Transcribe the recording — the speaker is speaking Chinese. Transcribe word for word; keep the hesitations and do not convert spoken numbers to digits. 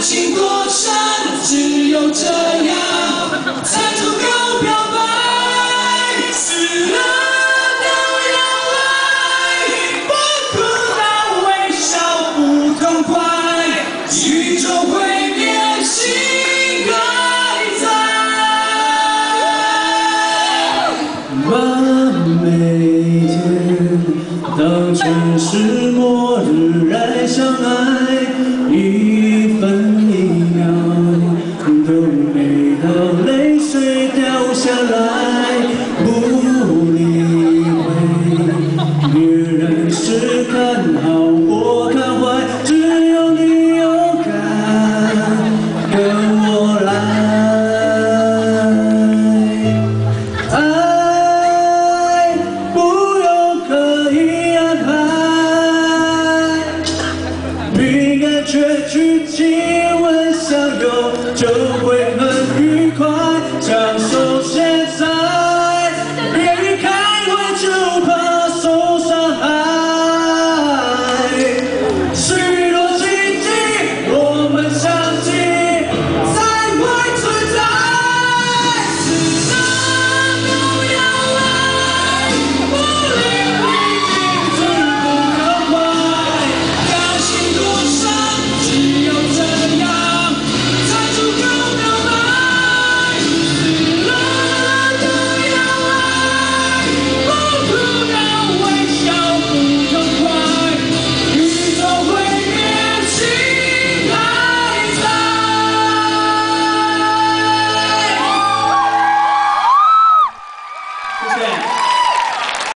情多深，只有这样才足够表白。死了都要爱，不哭到微笑不痛快，宇宙会变心还在。把每天当成是末日来相爱。 一分一秒都美到泪水掉下来，不理会别人是看好或看坏，只有你勇敢跟我来。爱不用刻意安排，并且去亲吻相拥，就会。